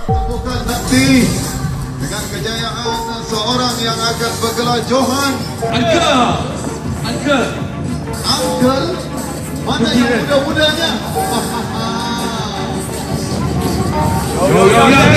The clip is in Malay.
Bukan nanti dengan kejayaan seorang yang akan bergelar Johan. Uncle. Mana yang muda-mudanya? Yo.